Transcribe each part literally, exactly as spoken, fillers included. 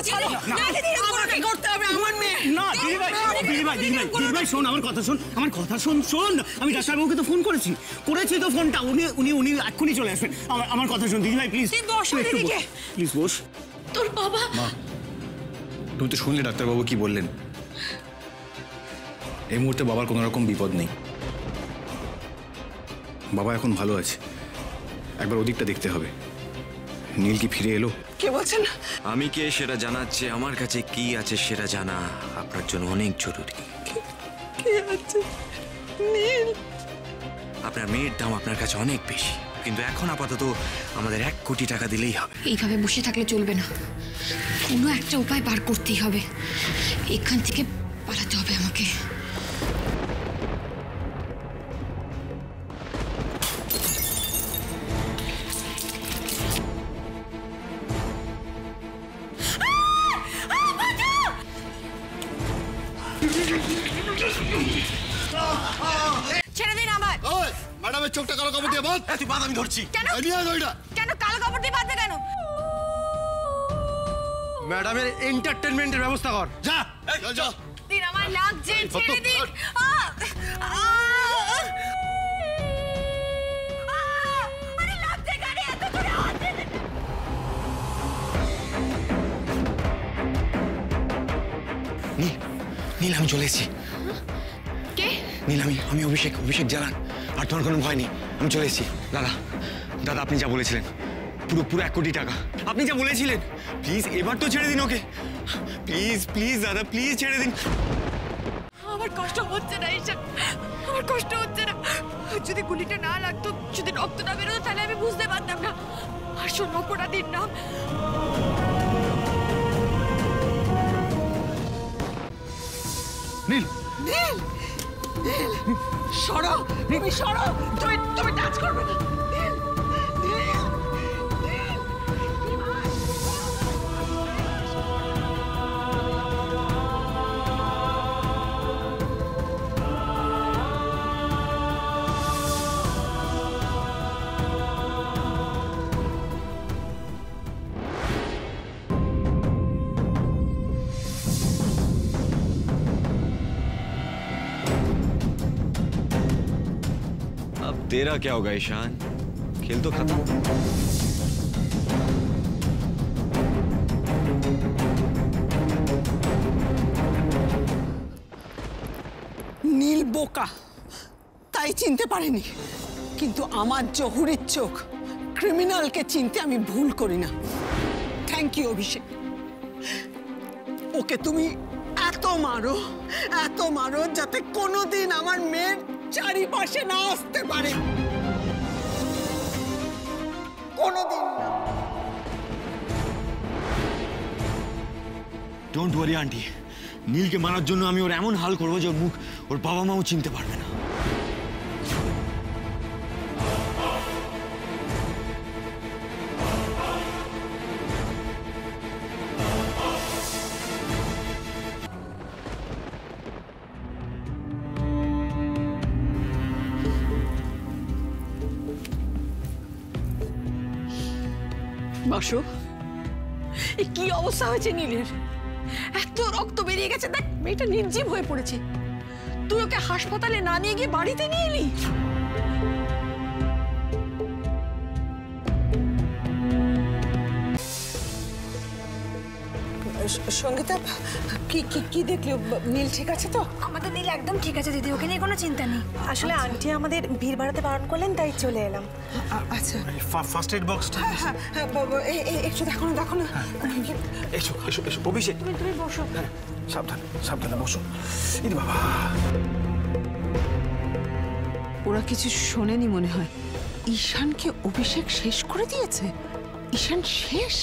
ছাড়ো না আমাকে করতে হবে আমার মেয়ে না দিদি ভাই দিদি ভাই দিদি ভাই দিদি ভাই শোন আমার কথা শোন আমার কথা শোন শোন আমি ডাক্তারবাবুকে তো ফোন করেছি করেছি তো ফোনটা উনি উনি উনি এক্ষুনি চলে আসবেন আমার আমার কথা শোন দিদি ভাই প্লিজ প্লিজ বস তোর বাবা মা তুমি তো শুনলে ডাক্তারবাবু কি বললেন এই মুহূর্তে বাবার কোনো রকম বিপদ নেই বাবা এখন ভালো আছে একবার ওদিকটা দেখতে হবে নীল কি ফিরে এলো কে বলছেন আমি কে সেটা জানাচ্ছে আমার কাছে কি আছে সেটা জানা আপনার জন্য অনেক জরুরি কে আছে নীল আপনার মেয়ের দাম আপনার কাছে অনেক বেশি কিন্তু এখন আপাতত আমাদের এক কোটি টাকা দিলেই হবে এইভাবে বসে থাকলে চলবে না কোনো একটা উপায় বার করতেই হবে এখান থেকে পালাতে হবে আমাকে ছেড়ে দিন আমার ম্যাডামের চোখটা কালো কাপড় দিয়ে বাঁধ তুই বাঁধ আমি ধরছি কেন কেন কালো কাপড় দিয়ে বাঁধবে কেন ম্যাডামের এন্টারটেইনমেন্টের ব্যবস্থা কর যা যা দিন আমার লাগছে ছেড়ে দিন আরে লাগছে গাড়ি এত জোরে আওয়াজ নীল নীল আমি চলে এসেছি কে নীল আমি আমি অভিষেক অভিষেক জানান আর তোমার কোনো ভয় নেই আমি চলে এসেছি দাদা দাদা আপনি যা বলেছিলেন পুরো পুরো এক কোটি টাকা আপনি যা বলেছিলেন প্লিজ এবার তো ছেড়ে দিন ওকে প্লিজ প্লিজ দাদা প্লিজ ছেড়ে দিন আমার কষ্ট হচ্ছে না ঈশান আমার কষ্ট হচ্ছে না যদি গুলিটা না লাগতো যদি রক্ত না বেরোতো তাহলে আমি বুঝতে পারতাম না আর শোন অপরাধীর নাম নীল নীল নীল সরো রিমি সরো তুমি তুমি টাচ করবে না নীল নীল तेरा क्या होगा ईशान खेल तो खत्म নীল বোকা তাই চিনতে পারেনি কিন্তু আমার জহুরির চোখ ক্রিমিনালকে চিনতে আমি ভুল করি না থ্যাংক ইউ অভিষেক ওকে তুমি এত মারো এত মারো যাতে কোনোদিন আমার মেয়ের চারিপাশে না আসতে পারে কোনোদিন না ডোন্ট ওয়ারি আন্টি নীলকে মারার জন্য আমি ওর এমন হাল করবো যে ওর মুখ ওর বাবা মাও চিনতে পারবে না বাসু কি অবস্থা হয়েছে নীলের এত রক্ত বেরিয়ে গেছে দেখ মেয়েটা নির্জীব হয়ে পড়েছে তুই ওকে হাসপাতালে না নিয়ে গিয়ে বাড়িতে নিয়ে এলি সঙ্গীতা কি কি কি দেখলি নীল ঠিক আছে তো আমাদের নীল একদম ঠিক আছে দিদি ওকে নিয়ে কোনো চিন্তা নেই আসলে আন্টি আমাদের ভিড় বাড়াতে বারণ করলেন তাই চলে এলাম আচ্ছা ফার্স্ট এড বক্সটা হ্যাঁ হ্যাঁ বাবা একটু দেখো না দেখো না এসো এসো এসো অভিষেক তুমি তুমি বসো সাবধানে সাবধানে বসো ইরে বাবা ওরা কিছু শোনেনি মনে হয় ঈশানকে অভিষেক শেষ করে দিয়েছে ঈশান শেষ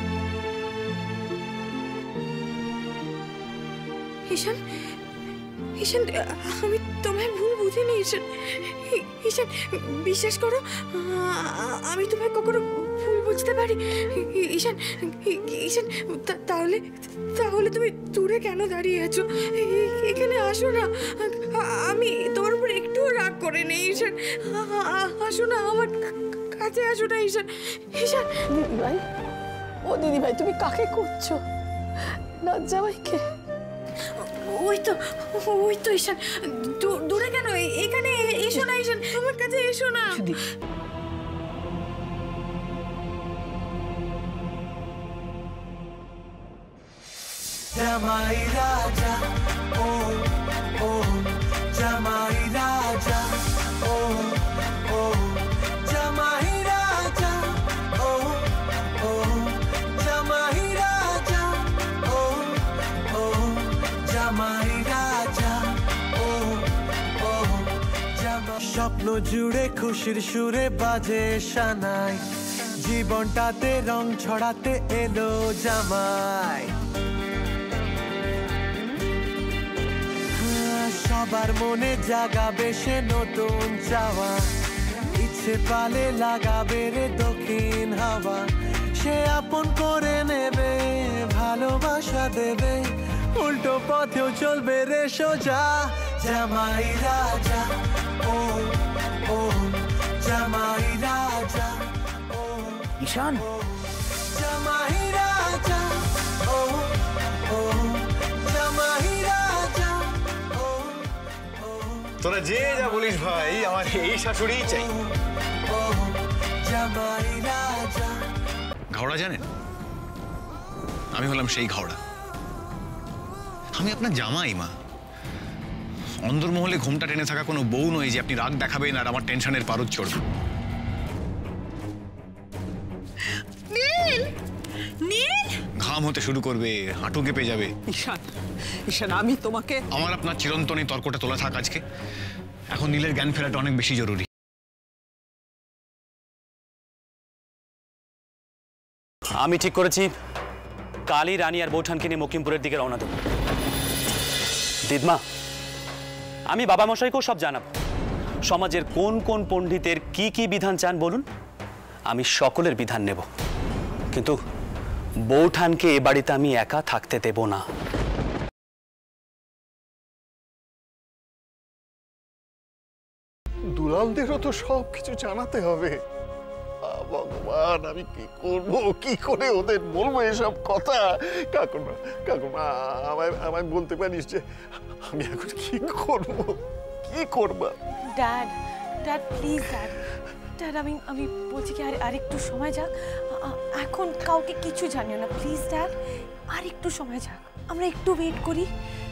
ঈশান ঈশান আমি তোমায় ভুল বুঝিনি ঈশান ঈশান বিশ্বাস করো আমি তোমায় কখনো ভুল বুঝতে পারি ঈশান ঈশান তাহলে তাহলে তুমি দূরে কেন দাঁড়িয়ে আছো এখানে আসো না আমি তোমার উপর একটুও রাগ করে নেই ঈশান আসো না আমার কাছে আসো না ঈশান ঈশান ভাই ও দিদি ভাই তুমি কাকে করছো না জামাইকে ওই তো ওই তো ঈশান দূরে কেন এখানে এসো না ঈশান আমার কাছে এসো না Jamai Raja, oh, oh, Jamai Raja, oh, oh, Jamai Raja, oh, oh, Jamai Raja, oh, oh, Jamai Raja, oh, oh, Jamai. স্বপ্ন জুড়ে খুশির সুরে বাজে শানাই জীবনটাতে রং ছড়াতে এলো জামাই সবার মনে জাগাবে সে নতুন চাওয়া ইচ্ছে পালে লাগাবে রে দক্ষিণ হাওয়া সে আপন করে নেবে ভালোবাসা দেবে উল্টো পথেও চলবে রে সোজা জামাই রাজা ও ও জামাই রাজা ও ঈশান জামাই রাজা ও ও জামাই রাজা তোরা যে যা বলিস ভাই আমার এই শাশুড়িই চাই ঘাওড়া জানেন আমি হলাম সেই ঘাওড়া আমি আপনার জামাই মা অন্দরমহলে ঘোমটা টেনে থাকা কোনো বউ নয় যে আপনি রাগ দেখাবেন আর আমার টেনশনের পারদ চড়বে ঘাম হতে শুরু করবে হাঁটু কেঁপে যাবে ঈশান ঈশান আমি তোমাকে আমার আপনার চিরন্তন এই তর্কটা তোলা থাক আজকে এখন নীলের জ্ঞান ফেরাটা অনেক বেশি জরুরি আমি ঠিক করেছি কালই রানী আর বৌঠানকে নিয়ে মকিমপুরের দিকে রওনা দেব দিদমা আমি বাবা মশাইকেও সব জানাবো সমাজের কোন কোন পণ্ডিতের কি কি বিধান চান বলুন আমি সকলের বিধান নেব কিন্তু বৌঠানকে এ বাড়িতে আমি একা থাকতে দেব না দুলালদেরও তো সব কিছু জানাতে হবে ভগবান আমি কি করব কি করে ওদের বলবো এসব কথা কাকুমা কাকুমা আমায় আমায় বলতে পারিস যে আমি এখন কি করব কি করব dad dad please dad dad আমি আমি বলছি কি আর আরেকটু সময় যাক এখন কাউকে কিছু জানিও না প্লিজ ড্যাড আর একটু সময় যাক আমরা একটু ওয়েট করি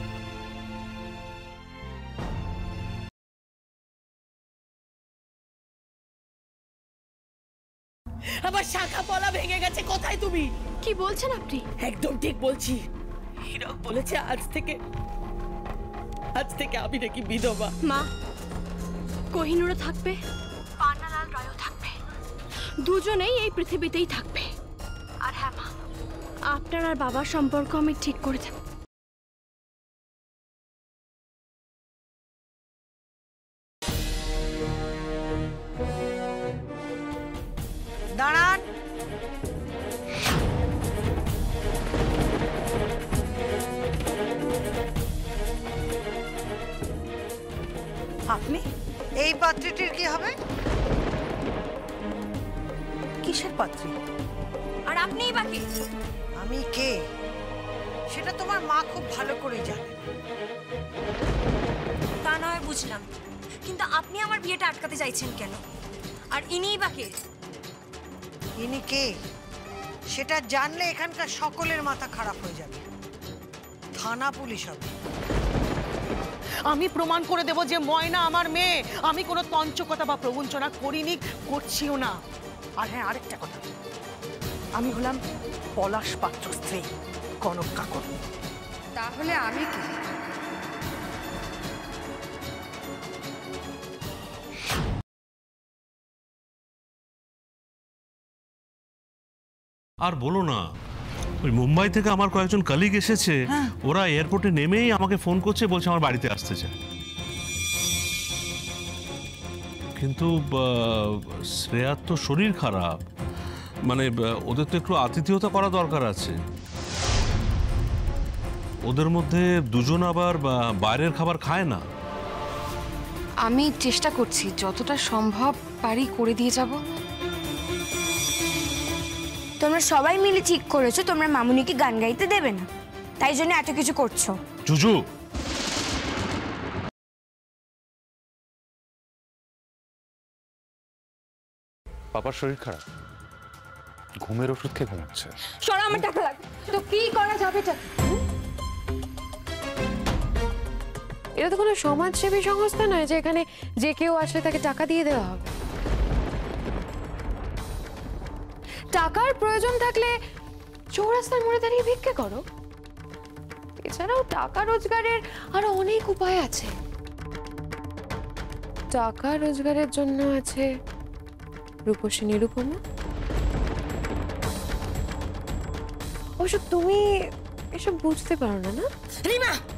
আমার শাখা পলা ভেঙে গেছে কোথায় তুমি কি বলছেন আপনি একদম ঠিক বলছি হীরক বলেছে আজ থেকে আজ থেকে আমি নাকি বিধবা মা কোহিনূরও থাকবে পান্নালাল রায়ও থাকবে দুজনেই এই পৃথিবীতেই থাকবে আর হ্যাঁ মা আপনার আর বাবার সম্পর্ক আমি ঠিক করে দেব দাঁড়ান আপনি এই পাত্রীটির কি হবে কিসের পাত্রী আর আপনিই বাকি আমি কে সেটা তোমার মা খুব ভালো করে জানে তা নয় বুঝলাম কিন্তু আপনি আমার বিয়েটা আটকাতে চাইছেন কেন আর ইনিই বাকি ইনি কে সেটা জানলে এখানকার সকলের মাথা খারাপ হয়ে যাবে থানা পুলিশ হবে আমি প্রমাণ করে দেব যে ময়না আমার মেয়ে আমি কোনো তঞ্চকতা বা প্রবঞ্চনা করিনি করছিও না আর হ্যাঁ আরেকটা কথা আমি হলাম পলাশ পাত্র স্ত্রী কনক কাকর তাহলে আমি কি আর বলো না ওই মুম্বাই থেকে আমার কয়েকজন কলিগ এসেছে, ওরা এয়ারপোর্টে নেমেই আমাকে ফোন করছে, বলছে আমার বাড়িতে আসতে চায়। কিন্তু শ্রেয়ার তো শরীর খারাপ, মানে ওদের তো একটু আতিথেয়তা করা দরকার আছে। ওদের মধ্যে দুজন আবার বাইরের খাবার খায় না। আমি চেষ্টা করছি, যতটা সম্ভব পারি করে দিয়ে যাব। তোমরা সবাই মিলে ঠিক করেছো তোমরা মামুনিকে গান গাইতে দেবে না, তাই জন্য এত কিছু করছো। জুজু, পাপার শরীর খারাপ, ঘুমের ওষুধ খেয়ে ঘুমাচ্ছে। সরো, আমার টাকা লাগবে। তো কি করা যাবে? এটা তো কোনো সমাজসেবী সংস্থা নয় যে এখানে যে কেউ আসলে তাকে টাকা দিয়ে দেওয়া হবে। টাকার প্রয়োজন থাকলে চৌরাস্তার মোড়ে দাঁড়িয়ে ভিক্ষে করো। এছাড়াও টাকা রোজগারের আরো অনেক উপায় আছে। টাকা রোজগারের জন্য আছে রূপসী নিরুপমা। অবশ্য তুমি এসব বুঝতে পারো না, না? রিমা,